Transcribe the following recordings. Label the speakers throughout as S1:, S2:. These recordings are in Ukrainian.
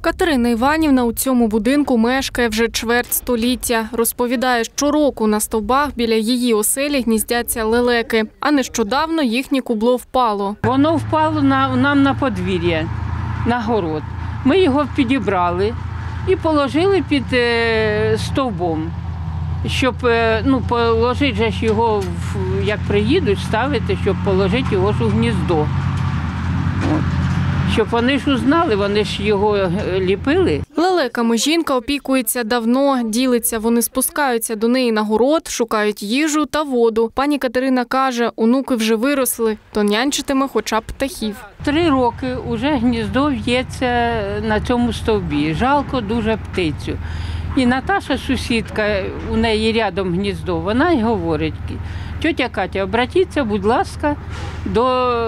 S1: Катерина Іванівна у цьому будинку мешкає вже чверть століття. Розповідає, щороку на стовбах біля її оселі гніздяться лелеки, а нещодавно їхнє кубло впало.
S2: Воно впало нам на подвір'я, на город. Ми його підібрали і положили під стовбом, щоб положити ж його, як приїдуть, ставити, щоб положити його ж у гніздо. От. Щоб вони ж узнали, вони ж його ліпили.
S1: Лелеками жінка опікується давно, ділиться. Вони спускаються до неї на город, шукають їжу та воду. Пані Катерина каже, онуки вже виросли, то нянчитиме хоча б птахів.
S2: 3 роки вже гніздо в'ється на цьому стовбі. Жалко дуже птицю. І Наташа, сусідка, у неї рядом гніздо, вона й говорить, тьотя Катя, обратіться, будь ласка, до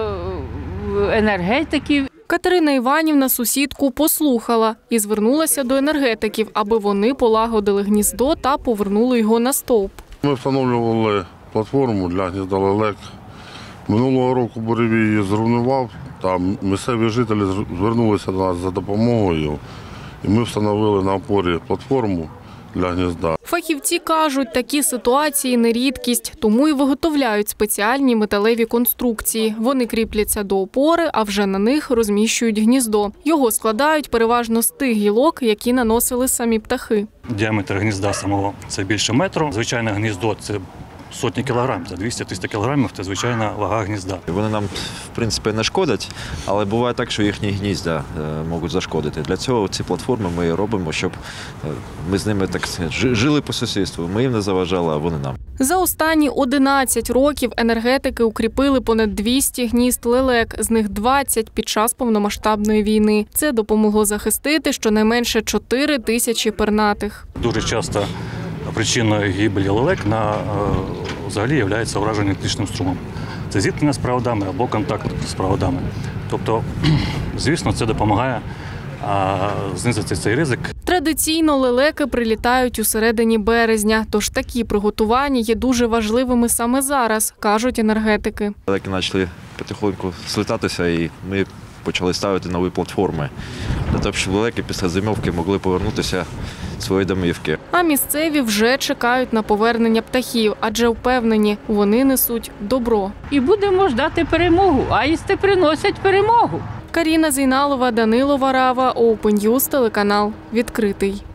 S2: енергетиків.
S1: Катерина Іванівна сусідку послухала і звернулася до енергетиків, аби вони полагодили гніздо та повернули його на стовп.
S3: Ми встановлювали платформу для гнізда лелек. Минулого року буревій її зруйнував, там місцеві жителі звернулися до нас за допомогою, і ми встановили на опорі платформу для гнізда.
S1: Фахівці кажуть, такі ситуації не рідкість, тому і виготовляють спеціальні металеві конструкції. Вони кріпляться до опори, а вже на них розміщують гніздо. Його складають переважно з тих гілок, які наносили самі птахи.
S4: Діаметр гнізда самого – це більше метру. Звичайне гніздо – це сотні кілограмів, це 200-300 кілограмів – це звичайна вага гнізда.
S5: Вони нам, в принципі, не шкодять, але буває так, що їхні гнізда можуть зашкодити. Для цього ці платформи ми робимо, щоб ми з ними так жили по сусідству. Ми їм не заважали, а вони нам.
S1: За останні 11 років енергетики укріпили понад 200 гнізд лелек, з них 20 під час повномасштабної війни. Це допомогло захистити щонайменше 4 тисячі пернатих.
S4: Дуже часто причиною гибелі лелек взагалі є ураження електричним струмом. Це зіткнення з проводами або контакт з проводами. Тобто, звісно, це допомагає знизити цей ризик.
S1: Традиційно лелеки прилітають у середині березня, тож такі приготування є дуже важливими саме зараз, кажуть енергетики.
S5: Лелеки почали потихоньку слітатися і ми почали ставити нові платформи, для того, щоб лелеки після зимовки могли повернутися в свої домівки.
S1: А місцеві вже чекають на повернення птахів, адже впевнені, вони несуть добро.
S2: І будемо ждати перемогу, аїсти приносять перемогу.
S1: Каріна Зейналова, Данило Варава, Open News, телеканал «Відкритий».